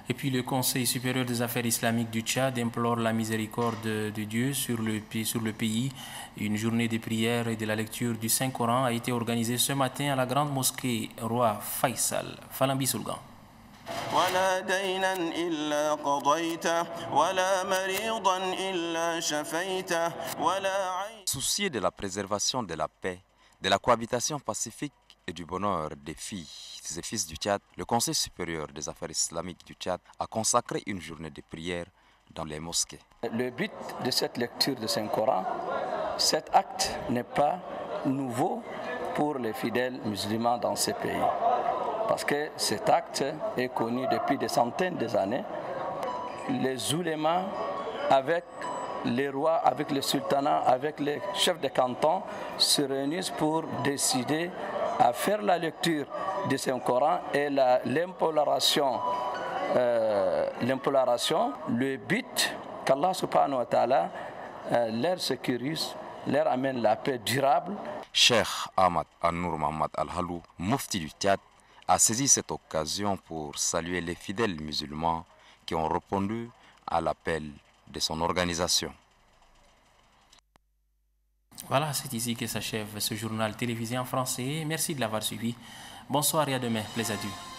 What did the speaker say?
Et puis le Conseil supérieur des affaires islamiques du Tchad implore la miséricorde de Dieu sur le pays. Une journée de prière et de la lecture du Saint-Coran a été organisée ce matin à la grande mosquée Roi Faisal. Falambi Soulgan. Soucieux de la préservation de la paix, de la cohabitation pacifique et du bonheur des filles et fils du Tchad, le Conseil supérieur des affaires islamiques du Tchad a consacré une journée de prière dans les mosquées. Le but de cette lecture du Saint-Coran, cet acte n'est pas nouveau pour les fidèles musulmans dans ces pays. Parce que cet acte est connu depuis des centaines d'années. Les oulémas, avec les rois, avec le sultanat, avec les chefs de canton, se réunissent pour décider à faire la lecture de Saint-Coran et l'imploration. Le but qu'Allah subhanahu wa ta'ala leur sécurise, leur amène la paix durable. Cheikh Ahmad An-Nour Mohamed Al-Halou, mufti du Tchad, a saisi cette occasion pour saluer les fidèles musulmans qui ont répondu à l'appel de son organisation. Voilà, c'est ici que s'achève ce journal télévisé en français. Merci de l'avoir suivi. Bonsoir et à demain. Plaisir à Dieu.